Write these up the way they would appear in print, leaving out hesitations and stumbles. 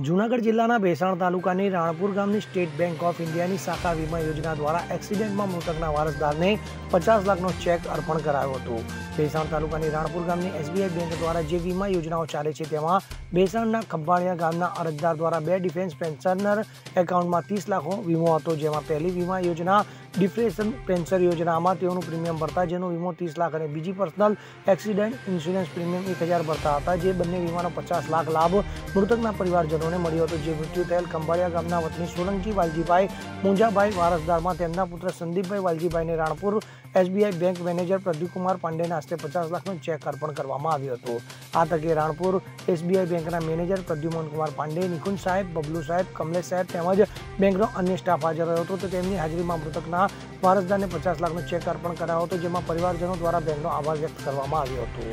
જૂનાગઢ જિલ્લાના ભેસાણ તાલુકાની રાણપુર ગામની સ્ટેટ બેંક ઓફ ઇન્ડિયાની શાખા વીમા યોજના દ્વારા એક્સિડન્ટમાં મૃતકના વારસદારને 50 લાખનો ચેક અર્પણ કરાયો હતો। ભેસાણ તાલુકાની રાણપુર ગામની એસબીઆઈ બેંક દ્વારા જે વીમા યોજનાઓ ચાલે છે તેમાં ભેસાણના ખંભાળિયા ગામના અરજદાર દ્વારા 2 ડિફેન્સ પેન્શનર એકાઉન્ટમાં 30 લાખનો વીમો હતો, જેમાં પહેલી વીમા યોજના ડિફેન્સ પેન્શન યોજનામાં તેઓનું પ્રીમિયમ ભરતા જેનો વીમો 30 લાખ અને બીજી પર્સનલ એક્સિડન્ટ ઇન્સ્યોરન્સ પ્રીમિયમ 1000 ભરતા હતા। જે બંને વીમાનો 50 લાખ લાભ મૃતકના પરિવારજનોને મળ્યો હતો। જે મૃત્યુ થયેલ ખંભાળિયા ગામના વતની સોલંકી વાલજીભાઈ મુંજાભાઈ વારસદારમાં તેમના પુત્ર સંદીપભાઈ વાલજીભાઈને Ranpur SBI bank manager Pradipkumar પાંડેના હસ્તે 50 લાખનો ચેક અર્પણ કરવામાં આવ્યો હતો। આ તકે રાણપુર એસબીઆઈ બેંકના મેનેજર પ્રદ્યુમનકુમાર પાંડે, નિકુંજ સાહેબ, બબલુ સાહેબ, કમલેશ સાહેબ તેમજ બેંકનો અન્ય સ્ટાફ હાજર રહ્યો હતો। તો તેમની હાજરીમાં મૃતકના વારસદારને 50 લાખનો ચેક અર્પણ કરાયો હતો, જેમાં પરિવારજનો દ્વારા બેંકનો આભાર વ્યક્ત કરવામાં આવ્યો હતો।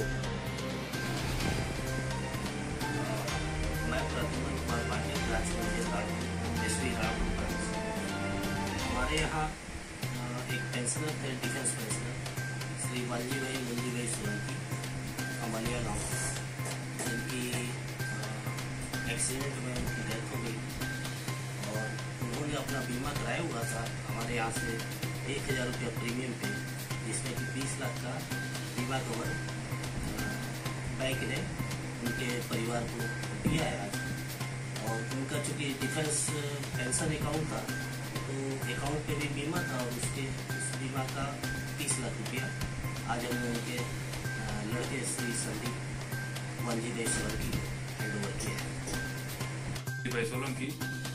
हमारे यहाँ एक पेंशनर थे, डिफेंस पेंशनर श्री वालजीभाई मुंजीभाई सोलंकी खंभालिया गाँव, जिनकी एक्सीडेंट में उनकी डेथ हो गई और उन्होंने अपना बीमा कराया हुआ था हमारे यहाँ से 1000 रुपया प्रीमियम पे, जिसमें कि 20 लाख का बीमा कवर बैंक ने उनके परिवार को दिया है आज। और उनका चूँकि डिफेंस पेंशन अकाउंट था तो अकाउंट पे भी बीमा था और उस बीमा का 30 लाख रुपया आज हमने उनके लड़के श्री संदीप वालजीभाई सोलंकी हैंड ओवर किया है। भाई सोलंकी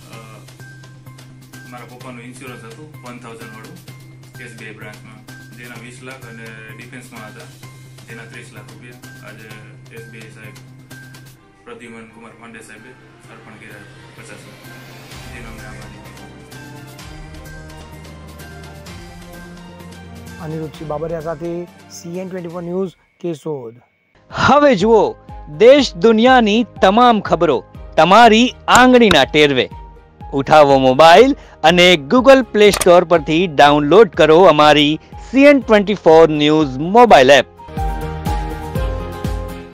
મારા પપ્પાનું ઇન્સ્યોરન્સ હતું 1000 વાળું એસબીઆઈ બ્રાન્ચમાં, જેના 20 લાખ અને ડિફેન્સમાં હતા જેના 30 લાખ રૂપિયા આજે એસબીઆઈ સાહેબ પ્રદ્યુમન કુમાર પાંડે સાહેબે અર્પણ કર્યા 50 લાખ, જેનો અમને આભારી। અનિરુદ્ધસિંહ બાબરિયા સાથે CN24 ન્યૂઝ, કેશોદ। હવે જુઓ દેશ દુનિયાની તમામ ખબરો તમારી આંગળીના ટેરવે। ઉઠાવો મોબાઈલ અને ગૂગલ પ્લે સ્ટોર પરથી ડાઉનલોડ કરો અમારી CN24 ન્યૂઝ મોબાઈલ એપ।